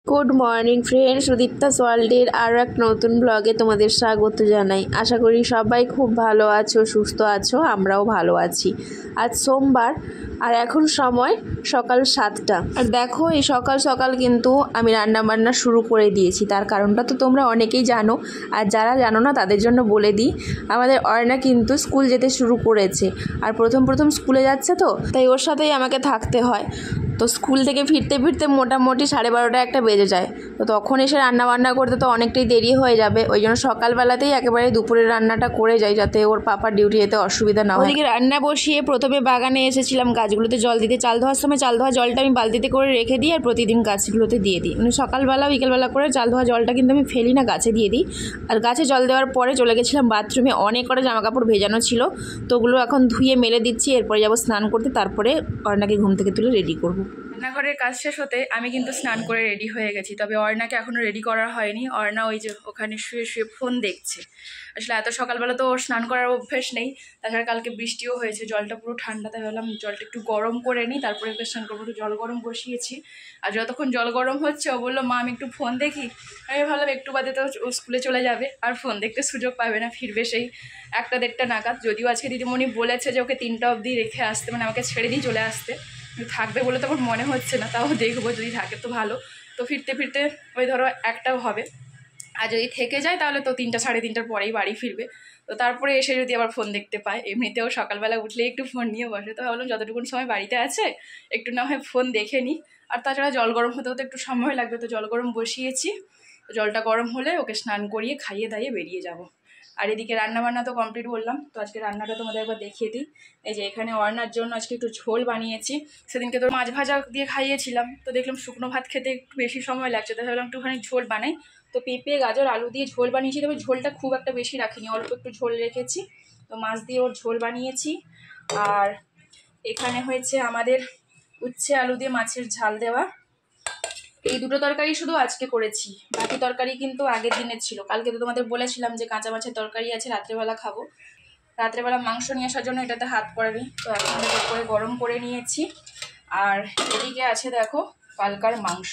Good morning friends, সুদীপ্তাস ওয়ার্ল্ডের আরও এক নতুন ব্লগে তোমাদের স্বাগত জানাই। আশা করি সবাই খুব ভালো আছো, সুস্থ আছো, আমরাও ভালো আছি। আজ সোমবার আর এখন সময় সকাল 7টা। আর দেখো এই সকাল সকাল কিন্তু আমি রান্না বান্না শুরু করে দিয়েছি। তার কারণটা তো তোমরা অনেকেই জানো, আর যারা জানো না তাদের জন্য বলে দিই। আমাদের অর্ণা কিন্তু স্কুল যেতে শুরু করেছে, আর প্রথম স্কুলে যাচ্ছে, তো তাই ওর সাথেই আমাকে থাকতে হয়। তো স্কুল থেকে ফিরতে ফিরতে মোটামুটি 12:30 একটা বেজে যায়। তো তখন এসে রান্না বান্না করতে তো অনেকটাই দেরি হয়ে যাবে। ওই জন্য সকালবেলাতেই একেবারে দুপুরের রান্নাটা করে যাই, যাতে ওর পাপার ডিউটি যেতে অসুবিধা না হয়। ওদিকে রান্না বসিয়ে প্রথমে বাগানে এসেছিলাম গাছগুলোতে জল দিতে। চাল ধোয়ার সময় চাল ধোয়া জলটা আমি বালতিতে করে রেখে দিই, আর প্রতিদিন গাছগুলোতে দিয়ে দিই। মানে সকালবেলা বিকেলবেলা করে চাল ধোয়া জলটা কিন্তু আমি ফেলি না, গাছে দিয়ে দিই। আর গাছে জল দেওয়ার পরে চলে গেছিলাম বাথরুমে। অনেক কটা জামা কাপড় ভেজানো ছিল, তো ওগুলো এখন ধুয়ে মেলে দিচ্ছি। এরপরে যাবো স্নান করতে, তারপরে অর্ণাকে ঘুম থেকে তুলে রেডি করবো। রান্নাঘরের কাজ শেষ হতে আমি কিন্তু স্নান করে রেডি হয়ে গেছি, তবে অর্ণাকে এখনও রেডি করা হয়নি। অর্ণা ওই যে ওখানে শুয়ে শুয়ে ফোন দেখছে। আসলে এত সকালবেলা তো ওর স্নান করার অভ্যেস নেই, তাছাড়া কালকে বৃষ্টিও হয়েছে, জলটা পুরো ঠান্ডা। তাই ভাবলাম জলটা একটু গরম করে নিই, তারপরে ওকে স্নান করবো। একটু জল গরম বসিয়েছি, আর যতক্ষণ জল গরম হচ্ছে ও বললো মা আমি একটু ফোন দেখি। আমি ভাবলাম একটু বাদে তো ও স্কুলে চলে যাবে, আর ফোন দেখতে সুযোগ পাবে না, ফিরবে সেই 1টা-1:30 নাগাদ। যদিও আজকে দিদিমণি বলেছে যে ওকে 3টা অবধি রেখে আসতে, মানে আমাকে ছেড়ে দিয়ে চলে আসতে। থাকবে বলে তো আমার মনে হচ্ছে না, তাও দেখবো, যদি থাকে তো ভালো। তো ফিরতে ফিরতে ওই ধরো 1টাও হবে, আর যদি থেকে যায় তাহলে তো 3টা-3:30টার পরেই বাড়ি ফিরবে। তো তারপরে এসে যদি আবার ফোন দেখতে পায়, এমনিতেও সকালবেলা উঠলে একটু ফোন নিয়ে বসে, তো ভাবলাম যতটুকুন সময় বাড়িতে আছে একটু না হয় ফোন দেখে নিই। আর তাছাড়া জল গরম হতে হতে একটু সময় লাগবে, তো জল গরম বসিয়েছি। তো জলটা গরম হলে ওকে স্নান করিয়ে খাইয়ে দাইয়ে বেরিয়ে যাব। আর এদিকে রান্নাবান্না তো কমপ্লিট বললাম, তো আজকে রান্নাটা তোমাদের একবার দেখিয়ে দিই। এই যে এখানে অর্ণার জন্য আজকে একটু ঝোল বানিয়েছি। সেদিনকে তো মাছ ভাজা দিয়ে খাইয়েছিলাম, তো দেখলাম শুকনো ভাত খেতে একটু বেশি সময় লাগছে, তাই ভাবলাম একটুখানি ঝোল বানাই। তো পেঁপে গাজর আলু দিয়ে ঝোল বানিয়েছি, তবে ঝোলটা খুব একটা বেশি রাখিনি, অল্প একটু ঝোল রেখেছি। তো মাছ দিয়ে ওর ঝোল বানিয়েছি। আর এখানে হয়েছে আমাদের উচ্ছে আলু দিয়ে মাছের ঝাল দেওয়া। এই দুটো তরকারি শুধু আজকে করেছি, বাকি তরকারি কিন্তু আগের দিনের ছিল। কালকে তো তোমাদের বলেছিলাম যে কাঁচা মাছের তরকারি আছে, রাত্রেবেলা খাবো। রাত্রেবেলা মাংস নিয়ে আসার জন্য এটাতে হাত পড়েনি, তো এখন করে গরম করে নিয়েছি। আর এদিকে আছে দেখো কালকার মাংস।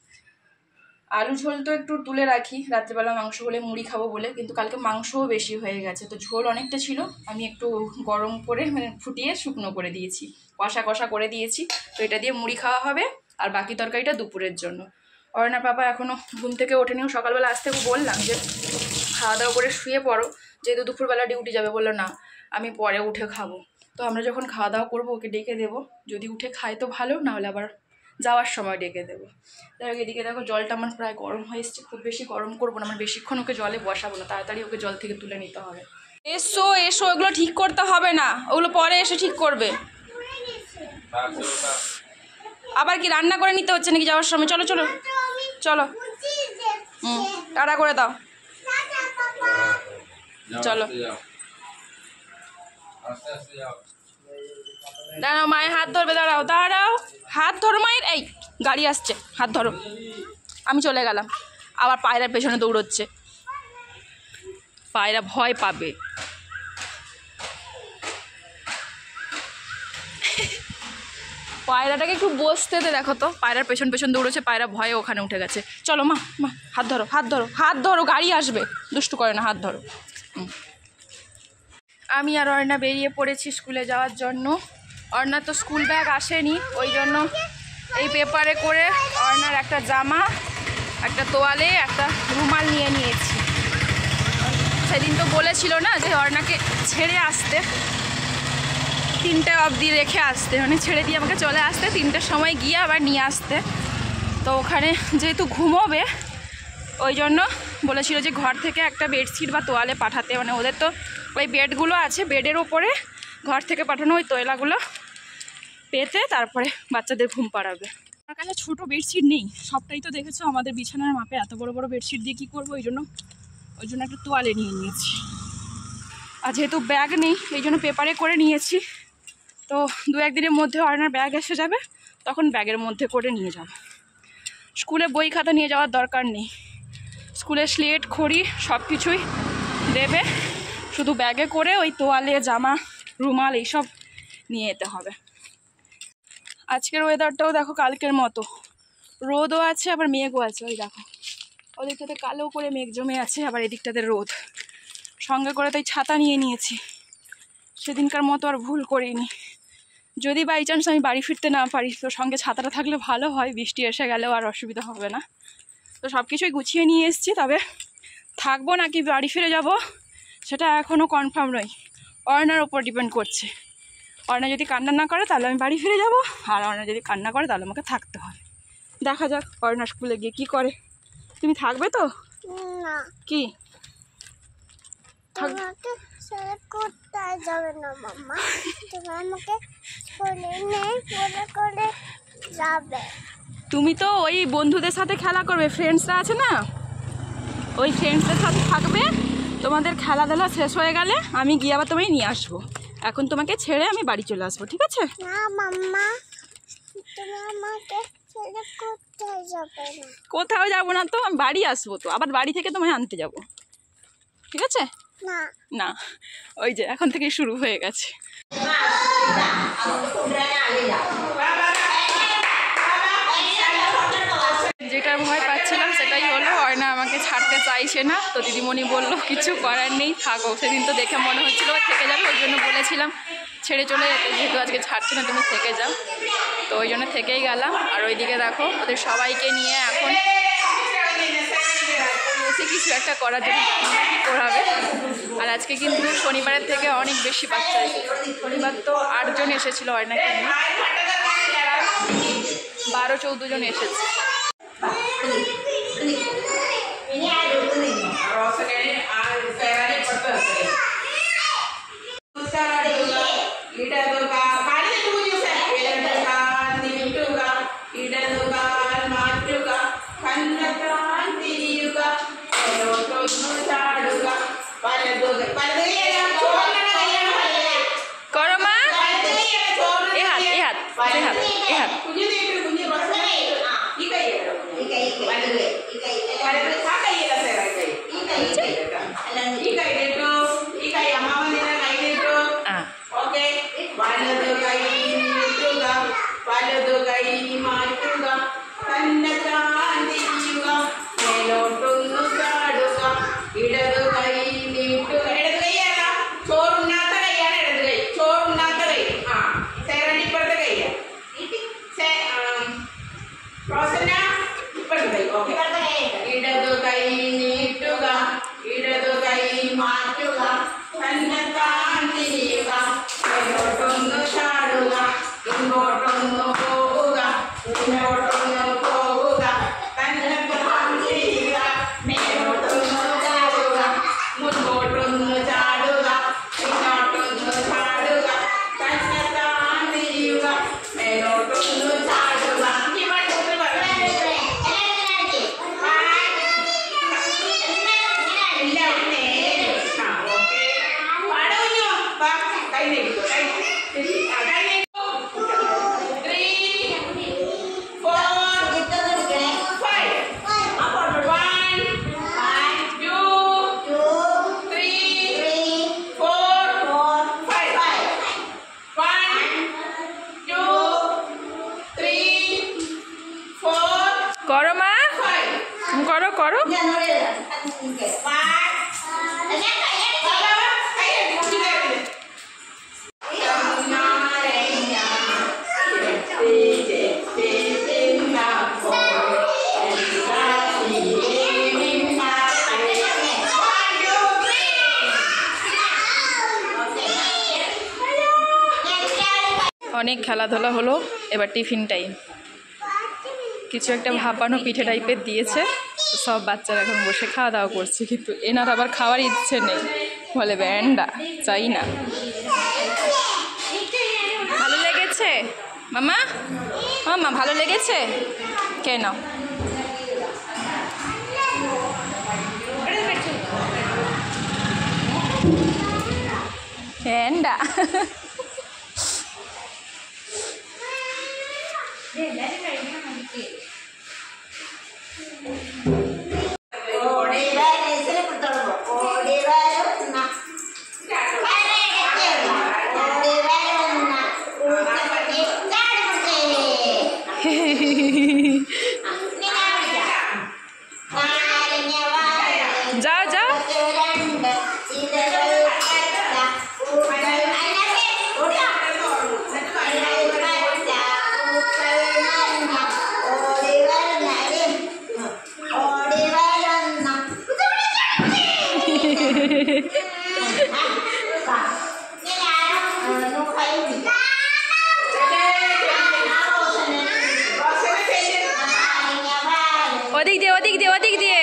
আলু ঝোল তো একটু তুলে রাখি, রাত্রেবেলা মাংস হলে মুড়ি খাবো বলে, কিন্তু কালকে মাংসও বেশি হয়ে গেছে, তো ঝোল অনেকটা ছিল। আমি একটু গরম করে মানে ফুটিয়ে শুকনো করে দিয়েছি, কষা কষা করে দিয়েছি। তো এটা দিয়ে মুড়ি খাওয়া হবে, আর বাকি তরকারিটা দুপুরের জন্য। অর্ণার পাপা এখনও ঘুম থেকে ওঠেনিও। সকালবেলা আসতে বললাম যে খাওয়া দাওয়া করে শুয়ে পড়ো, যেহেতু দুপুরবেলা ডিউটি যাবে। বললো না আমি পরে উঠে খাবো। তো আমরা যখন খাওয়া দাওয়া করবো ওকে ডেকে দেবো, যদি উঠে খায় তো ভালো, না হলে আবার যাওয়ার সময় ডেকে দেবো। তাই এদিকে দেখো জলটা আমার প্রায় গরম হয়ে এসছে। খুব বেশি গরম করবো না, আমার বেশিক্ষণ ওকে জলে বসাবো না, তাড়াতাড়ি ওকে জল থেকে তুলে নিতে হবে। এসো এসো, এগুলো ঠিক করতে হবে না, ওগুলো পরে এসে ঠিক করবে। আবার কি রান্না করে নিতে হচ্ছে নাকি যাওয়ার সময়? চলো চলো চলো, টাটা করে দাও, চলো। দাঁড়াও, মায়ের হাত ধরবে, দাঁড়াও দাঁড়াও, হাত ধরো মায়ের। এই গাড়ি আসছে, হাত ধরো। আমি চলে গেলাম, আবার পায়রার পেছনে দৌড়চ্ছে। পায়রা ভয় পাবে। পায়রাটাকে একটু বসতে দে, দেখো তো পায়রার পেছন পেছন দৌড়েছে, পায়রা ভয়ে ওখানে উঠে গেছে। চলো মা, মা হাত ধরো, হাত ধরো, হাত ধরো, গাড়ি আসবে, দুষ্টু করে না, হাত ধরো। আমি আর অর্ণা বেরিয়ে পড়েছি স্কুলে যাওয়ার জন্য। অর্ণা তো স্কুল ব্যাগ আসেনি, ওই জন্য এই পেপারে করে অর্ণার একটা জামা, একটা তোয়ালে, একটা রুমাল নিয়ে নিয়েছি। সেদিন তো বলেছিল না যে অর্ণাকে ছেড়ে আসতে, 3টা অবধি রেখে আসতে, মানে ছেড়ে দিয়ে আমাকে চলে আসতে, 3টার সময় গিয়ে আবার নিয়ে আসতে। তো ওখানে যেহেতু ঘুমোবে, ওই জন্য বলেছিল যে ঘর থেকে একটা বেডশিট বা তোয়ালে পাঠাতে। মানে ওদের তো ওই বেডগুলো আছে, বেডের ওপরে ঘর থেকে পাঠানো ওই তোয়ালাগুলো পেতে তারপরে বাচ্চাদের ঘুম পাড়াবে। আমার কাছে ছোটো বেডশিট নেই, সবটাই তো দেখেছো আমাদের বিছানার মাপে, এত বড় বড় বেডশিট দিয়ে কী করবো? ওই জন্য একটা তোয়ালে নিয়ে নিয়েছি। আর যেহেতু ব্যাগ নেই, এই জন্য পেপারে করে নিয়েছি। তো 2-1 দিনের মধ্যে অর্ণার ব্যাগ এসে যাবে, তখন ব্যাগের মধ্যে করে নিয়ে যাব। স্কুলে বই খাতা নিয়ে যাওয়ার দরকার নেই, স্কুলে স্লেট খড়ি সব কিছুই দেবে, শুধু ব্যাগে করে ওই তোয়ালে, জামা, রুমাল এইসব নিয়ে যেতে হবে। আজকের ওয়েদারটাও দেখো কালকের মতো, রোদও আছে আবার মেঘও আছে। ওই দেখো ওদিকটাতে কালো করে মেঘ জমে আছে, আবার এদিকটাতে রোদ। সঙ্গে করে তাই ছাতা নিয়ে নিয়েছি, সেদিনকার মতো আর ভুল করিনি। যদি বাই চান্স আমি বাড়ি ফিরতে না পারি তো সঙ্গে ছাতাটা থাকলে ভালো হয়, বৃষ্টি এসে গেলেও আর অসুবিধা হবে না। তো সব কিছুই গুছিয়ে নিয়ে এসেছি, তবে থাকবো নাকি বাড়ি ফিরে যাব সেটা এখনও কনফার্ম নয়, অর্ণার ওপর ডিপেন্ড করছে। অর্ণা যদি কান্না না করে তাহলে আমি বাড়ি ফিরে যাব, আর অর্ণা যদি কান্না করে তাহলে আমাকে থাকতে হবে। দেখা যাক অর্ণা স্কুলে গিয়ে কি করে। তুমি থাকবে তো? না, কি তোমাকে ছেড়ে কোথায় যাবে না মাম্মা, তুমি আমাকে কোলে নেই, কোলে করে যাবে। তুমি তো ওই বন্ধুদের সাথে খেলা করবে, ফ্রেন্ডসরা আছে না, ওই ফ্রেন্ডসদের সাথে থাকবে। তোমাদের খেলাধুলা শেষ হয়ে গেলে আমি গিয়ে আবার তোমায় নিয়ে আসবো। এখন তোমাকে ছেড়ে আমি বাড়ি চলে আসবো, ঠিক আছে? না মাম্মা, তুমি আমাকে ছেড়ে কোথায় যাবে না। কোথাও যাবো না তো, আমি বাড়ি আসবো, তো আবার বাড়ি থেকে তোমায় আনতে যাব, ঠিক আছে? না, না, ওই যে এখন থেকে শুরু হয়ে গেছে। যেটার ভয় পাচ্ছিলাম সেটাই হলো, অর্ণা আমাকে ছাড়তে চাইছে না। তো দিদিমণি বললো কিছু করার নেই, থাকো। সেদিন তো দেখে মনে হচ্ছিল থেকে যাবে, ওই জন্য বলেছিলাম ছেড়ে চলে যেতে, যেহেতু আজকে ছাড়ছে না তুমি থেকে যাও। তো ওই জন্য থেকেই গেলাম। আর ওইদিকে দেখো ওদের সবাইকে নিয়ে এখন বসে কিছু একটা করার জন্য কি করাবে। আর আজকে কিন্তু শনিবারের থেকে অনেক বেশি বাচ্চা এসেছে। শনিবার তো 8 জন এসেছিলো অর্ণাকে নিয়ে, 12-14 জন এসেছে। করো মা, এ হাত এ হাত এ হাত এ হাত। করো মা, করো করো। অনেক খেলাধুলা হলো, এবার টিফিন টাইম। কিছু একটা ভাপানো পিঠে টাইপের দিয়েছে, সব বাচ্চারা এখন বসে খাওয়া দাওয়া করছে। কিন্তু এনার আবার খাওয়ার ইচ্ছে নেই, বলে ব্যান্ডা চাই না। ভালো লেগেছে মামা? মামা ভালো লেগেছে? কে নাও। ব্যান্ডা ওদিক দিয়ে ওদিক দিয়ে ওদিক দিয়ে।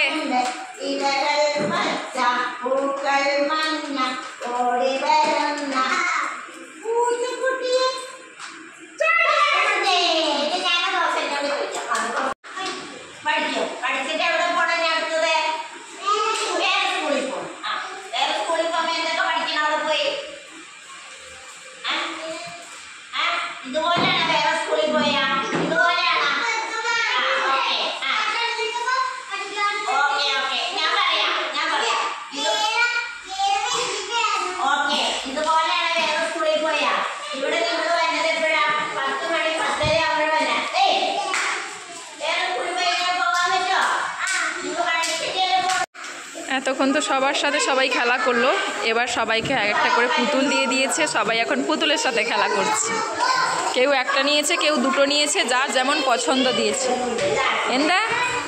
এতক্ষণ তো সবার সাথে সবাই খেলা করলো, এবার সবাইকে এক একটা করে পুতুল দিয়ে দিয়েছে। সবাই এখন পুতুলের সাথে খেলা করছে। কেউ একটা নিয়েছে, কেউ দুটো নিয়েছে, যার যেমন পছন্দ দিয়েছে। എന്താ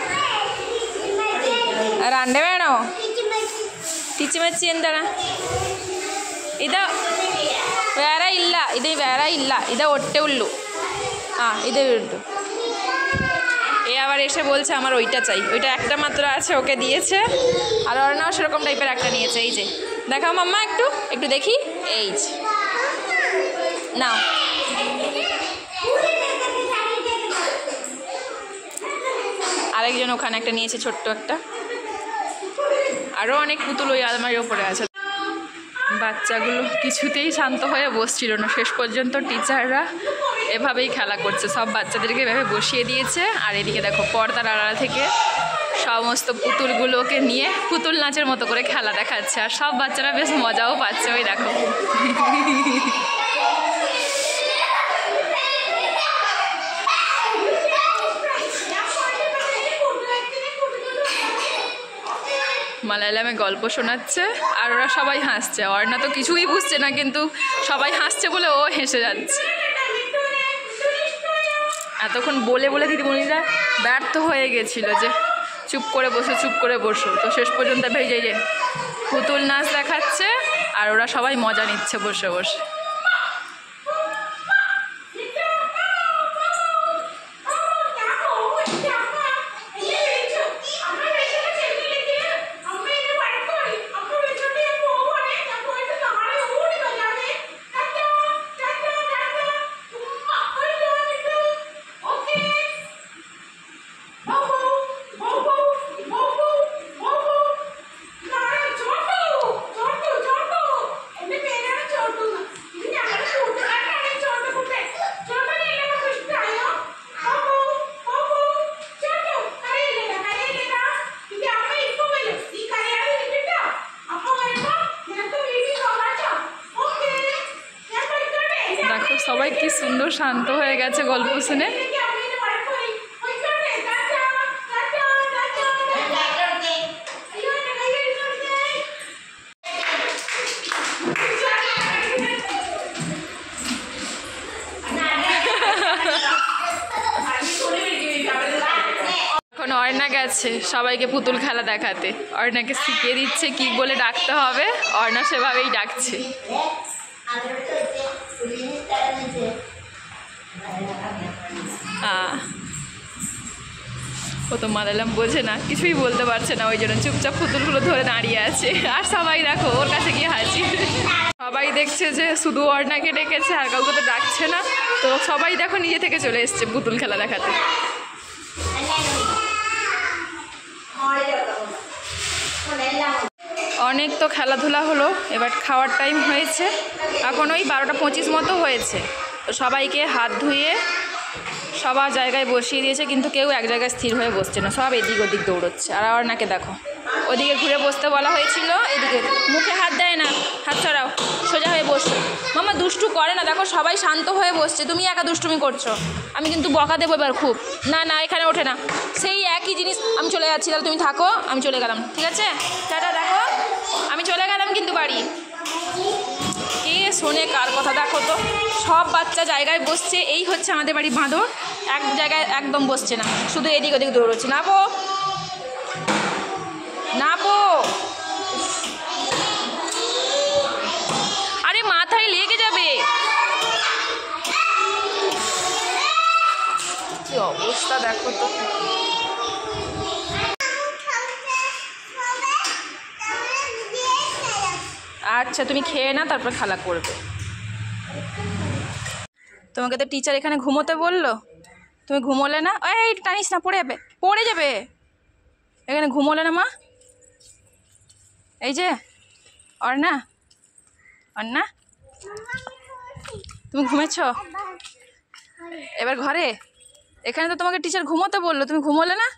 രണ്ട് വേണോ? ടീച്ചമച്ചി എന്താണ് ഇത്? വേറെ ഇല്ല, ഇത് വേറെ ഇല്ല, ഇത് ഒറ്റേ ഉള്ളൂ। ഇത് ഇട്ടു। এ আবার এসে বলছে আমার ওইটা চাই, ওইটা একটা মাত্র আছে, ওকে দিয়েছে। আর অর্ণাও সেরকম টাইপের একটা নিয়েছে। এই যে দেখাও মাম্মা, একটু একটু দেখি। এই যে নাও। আরেকজন ওখানে একটা নিয়েছে, ছোট্ট একটা। আরও অনেক পুতুল ওই আলমারির ওপরে আছে। বাচ্চাগুলো কিছুতেই শান্ত হয়ে বসছিল না। শেষ পর্যন্ত টিচাররা এভাবেই খেলা করছে, সব বাচ্চাদেরকে এভাবে বসিয়ে দিয়েছে। আর এদিকে দেখো পর্দার আড়াল থেকে সমস্ত পুতুলগুলোকে নিয়ে পুতুল নাচের মতো করে খেলা দেখাচ্ছে। আর সব বাচ্চারা বেশ মজাও পাচ্ছে। ওই দেখো মালায়ালামে গল্প শোনাচ্ছে আর ওরা সবাই হাসছে। অর্ণা তো কিছুই বুঝছে না, কিন্তু সবাই হাসছে বলে ও হেসে যাচ্ছে। এতক্ষণ বলে বলে দিদিমণিরা ব্যর্থ হয়ে গেছিল যে চুপ করে বসো, চুপ করে বসো। তো শেষ পর্যন্ত ভেজে যে পুতুল নাচ দেখাচ্ছে আর ওরা সবাই মজা নিচ্ছে বসে বসে। সবাই কি সুন্দর শান্ত হয়ে গেছে গল্প শুনে। এখন অর্ণা গেছে সবাইকে পুতুল খেলা দেখাতে। অর্ণাকে শিখিয়ে দিচ্ছে কি বলে ডাকতে হবে। অর্ণা সেভাবেই ডাকছে। ও তো মালায়ালাম বোঝে না, কিছুই বলতে পারছে না, ওই জন্য চুপচাপ পুতুলগুলো ধরে দাঁড়িয়ে আছে। আর সবাই দেখো ওর কাছে গিয়ে হাসি। সবাই দেখছে যে শুধু অর্ণাকে ডেকেছে, আর কাউকে তো ডাকছে না। তো সবাই দেখো নিজে থেকে চলে এসছে পুতুল খেলা দেখাতে। অনেক তো খেলাধুলা হলো, এবার খাওয়ার টাইম হয়েছে। এখন ওই 12:25 মতো হয়েছে। তো সবাইকে হাত ধুয়ে সবার জায়গায় বসিয়ে দিয়েছে, কিন্তু কেউ এক জায়গায় স্থির হয়ে বসছে না, সব এদিক ওদিক দৌড়চ্ছে। আর অর্ণাকে দেখো ওদিকে ঘুরে বসতে বলা হয়েছিল, এদিকে মুখে হাত দেয় না, হাত ছড়াও, সোজা হয়ে বসো। মামা দুষ্টু করে না, দেখো সবাই শান্ত হয়ে বসছে, তুমি একা দুষ্টুমি করছো। আমি কিন্তু বকা দেবো এবার খুব। না না, এখানে ওঠে না, সেই একই জিনিস। আমি চলে যাচ্ছি, তাহলে তুমি থাকো, আমি চলে গেলাম, ঠিক আছে? টাটা, দেখো আমি চলে গেলাম কিন্তু বাড়ি। কে শোনে কার কথা? দেখো তো সব বাচ্চা জায়গায় বসছে। এই হচ্ছে আমাদের বাড়ি বাঁদর, এক জায়গায় একদম বসছে না, শুধু এদিক ওদিক দৌড়চ্ছে। নাবো নাবো, আরে মাথায় লেগে যাবে। কি অবস্থা দেখো তো। আচ্ছা তুমি খেয়ে না, তারপর খালা করবে। তোমাকে তো টিচার এখানে ঘুমোতে বললো, তুমি ঘুমোলে না? এই টানিস না, পড়ে যাবে, পড়ে যাবে। এখানে ঘুমোলে না মা? এই যে অর্ণা, অর্ণা তুমি ঘুমেছ এবার ঘরে? এখানে তো তোমাকে টিচার ঘুমোতে বললো, তুমি ঘুমোলে না?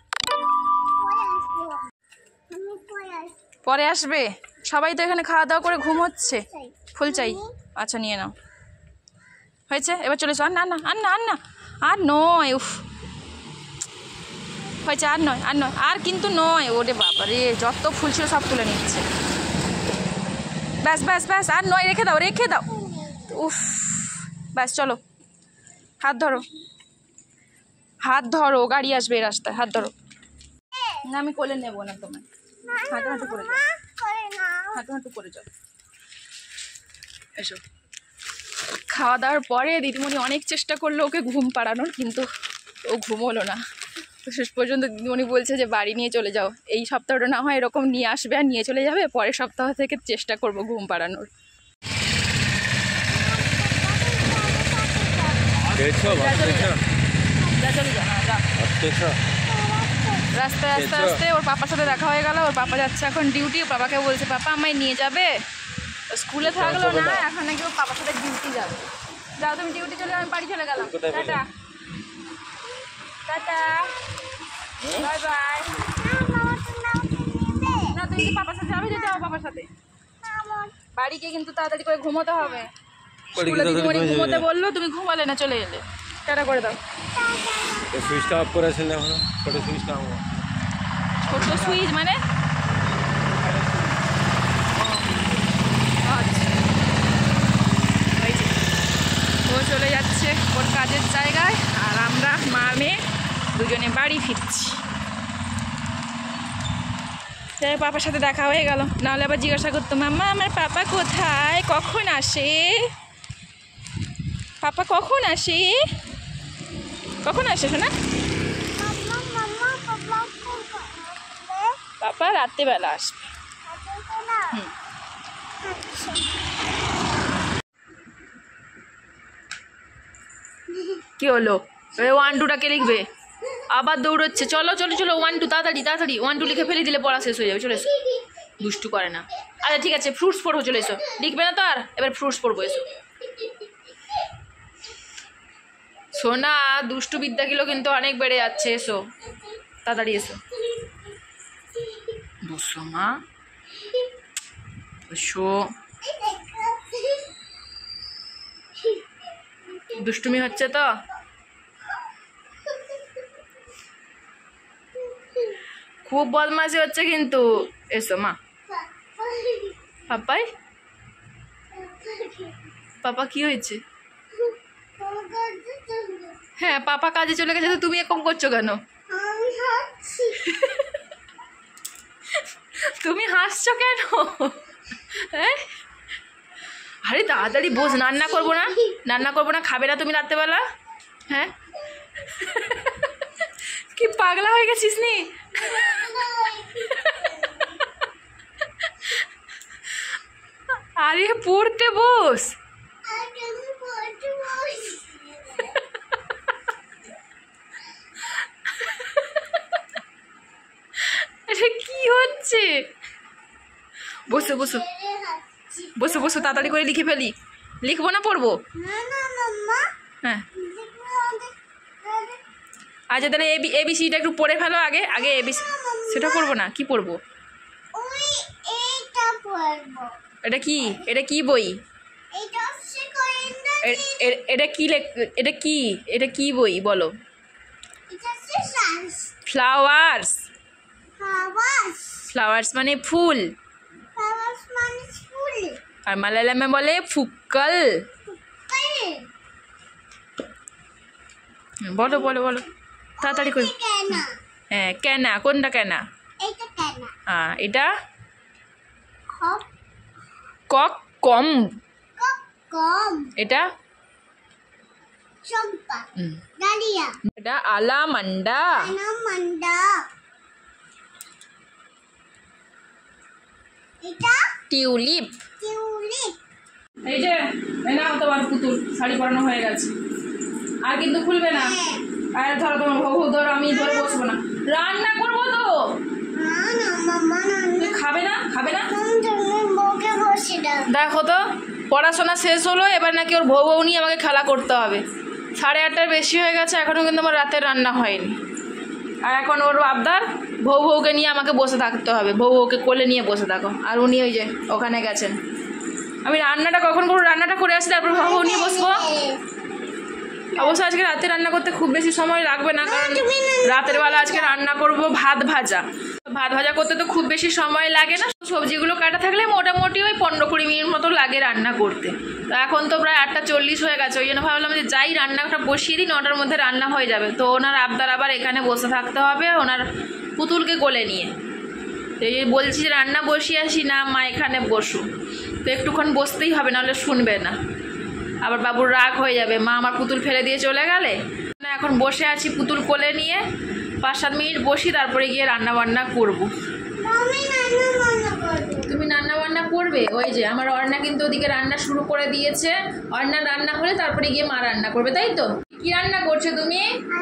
পরে আসবে। সবাই তো এখানে খাওয়া দাওয়া করে ঘুমোচ্ছে। ফুল চাই? আচ্ছা নিয়ে নাও, হয়েছে, এবার চলে যাও। না না আর না, আর না, আর নয়। উফ হয়েছে, আর নয়, আর নয়, আর কিন্তু নয়। ওরে বাবা রে, যত ফুল ছিল সব তুলে নিচ্ছে। ব্যাস ব্যাস ব্যাস, আর নয়, রেখে দাও, রেখে দাও। উফ ব্যাস চলো, হাত ধরো, হাত ধরো, গাড়ি আসবে এই রাস্তায়, হাত ধরো। না আমি কোলে নেবো না তোমার, হাঁটু হাঁটু করে যাও, হাঁটু হাঁটু করে যাও। এসো। খাওয়া দাওয়ার পরে দিদিমণি অনেক চেষ্টা করলো ওকে ঘুম পাড়ানোর, কিন্তু ও ঘুমোলো না। তো শেষ পর্যন্ত দিদিমণি বলছে যে বাড়ি নিয়ে চলে যাও, এই সপ্তাহটা না হয় এরকম নিয়ে আসবে আর নিয়ে চলে যাবে, পরের সপ্তাহ থেকে চেষ্টা করব ঘুম পাড়ানোর। রাস্তায় আস্তে আস্তে ওর পাপার সাথে দেখা হয়ে গেল। ওর পাপা যাচ্ছে এখন ডিউটি, বাবাকে বলছে পাপা আমায় নিয়ে যাবে। স্কুলে থাকলো না, এখন নাকি ওর পাপার সাথে ডিউটি যাবে। যাও তুমি ডিউটি চলে, আমি বাড়ি চলে গেলাম। Tata tata, bye bye. না তুমি কি পাপার সাথে যাবে? যাও পাপার সাথে। বাড়িকে কিন্তু তাড়াতাড়ি করে ঘুমোতে হবে। স্কুলে দিদিমণি ঘুমোতে বললো, তুমি ঘুমালে না, চলে এলে। টাটা করে দাও। সুইচটা অফ করে আসলে এখন ছোট সুইচটা আমার। ছোট সুইচ মানে? আচ্ছা ও চলে যাচ্ছে ওর কাজের জায়গায়, আর আমরা মা মেয়ে দুজনে বাড়ি ফিরছি। যাই পাপার সাথে দেখা হয়ে গেল, নাহলে আবার জিজ্ঞাসা করতো মাম্মা আমার পাপা কোথায়, কখন আসে, পাপা কখন আসে, কখন আসে শোনা? পাপা রাত্রেবেলা আসবে। কি হলো? 1 2টাকে লিখবে, আবার দৌড়চ্ছে। চলো চলো চলো, 1 2 তাড়াতাড়ি তাড়াতাড়ি 1 2 লিখে ফেলে দিলে পড়া শেষ হয়ে যাবে। চলে এসো, দুষ্টু করে না। আচ্ছা ঠিক আছে, ফ্রুটস পড়বো, চলে এসো। লিখবে না তো আর, এবার ফ্রুটস পড়বো, এসো। সোনা দুষ্টু বিদ্যাগুলো কিন্তু অনেক বেড়ে যাচ্ছে, এসো তাড়াতাড়ি এসো। বসো মা, এসো। দুষ্টুমি হচ্ছে তো? খুব বদমাশি হচ্ছে কিন্তু। এসো মা। পাপাই, পাপা কি হয়েছে? হ্যাঁ পাপা কাজে চলে গেছে, তো তুমি এরকম করছো কেন? তুমি হাসছো কেন? আরে তাড়াতাড়ি বস, রান্না করবো না, রান্না করবো না, খাবে না তুমি রাত্রেবেলা? হ্যাঁ কি পাগলা হয়ে গেছিস নি? আরে পড়তে বস। কি হচ্ছে? বসো বসো বসো বসো, তাড়াতাড়ি করে লিখে ফেলি। লিখবো না পড়বো? হ্যাঁ আচ্ছা তাহলে এবিসিটা একটু পড়ে ফেলো আগে। আগে এবিসি সেটা পড়বো না, কি পড়বো? এটা কি? এটা কি বই? এটা কি এটা কি? এটা কি বই বলো? ফ্লাওয়ার্স। ফ্লাওয়ার্স মানে ফুল, আর মালায়ালামে বলে ফুক্কল। বলো বলো বলো তাড়াতাড়ি করে। হ্যাঁ কেনা, কোনটা কেনা? এটা কক কম, এটা এটা আলামান্ডা। টিউলিপ। এই যে না তোমার পুতুল শাড়ি পরানো হয়ে গেছে, আর কিন্তু খুলবে না। আর ধরো তোমার বউ ধরো, আমি ধরে বসবো না, রান্না করবো তো। তুমি খাবে না? খাবে না? দেখো তো পড়াশোনা শেষ হলো, এবার নাকি ওর বউ নিয়ে আমাকে খেলা করতে হবে। 8:30টার বেশি হয়ে গেছে, এখনও কিন্তু আমার রাতের রান্না হয়নি। আর এখন ওর আবদার বউকে নিয়ে আমাকে বসে থাকতে হবে, বউকে কোলে নিয়ে বসে থাকো। আর উনি ওই যে ওখানে গেছেন। আমি রান্নাটা কখন করবো? রান্নাটা করে আসি, তারপর বউ নিয়ে বসবো। অবশ্য আজকে রাতে রান্না করতে খুব বেশি সময় লাগবে না, কারণ রাতের বেলা আজকে রান্না করব ভাত ভাজা। ভাত ভাজা করতে তো খুব বেশি সময় লাগে না, সবজিগুলো কাটা থাকলে মোটামুটি ওই 15-20 মিনিট মতো লাগে রান্না করতে। তো এখন তো প্রায় 8:40 হয়ে গেছে, ওই জন্য ভাবলাম যে যাই রান্নাটা বসিয়ে দিই, 9টার মধ্যে রান্না হয়ে যাবে। তো ওনার আবদার আবার এখানে বসে থাকতে হবে ওনার পুতুলকে কোলে নিয়ে। তো এই বলছি যে রান্না বসিয়ে আসি, না মা এখানে বসু। তো একটুক্ষণ বসতেই হবে, নাহলে শুনবে না, আবার বাবুর রাগ হয়ে যাবে, মা আমার পুতুল ফেলে দিয়ে চলে গেলে। এখন বসে আছি পুতুল কোলে নিয়ে, 5-7 মিনিট বসি, তারপরে গিয়ে রান্না বান্না করবো। তুমি রান্না বান্না করবে? ওই যে আমার অর্ণা কিন্তু ওদিকে রান্না শুরু করে দিয়েছে। অর্ণা রান্না হলে তারপরে গিয়ে মা রান্না করবে, তাই তো? কি রান্না করছো তুমি?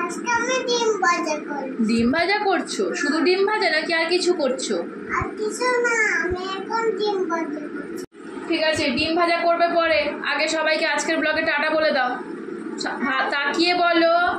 ডিম ভাজা করছো? শুধু ডিম ভাজা নাকি আর কিছু করছো? ঠিক আছে, ডিম ভাজা করবে পরে। আগে সবাইকে আজকের ব্লগে টাটা বলে দাও, তাকিয়ে বলো।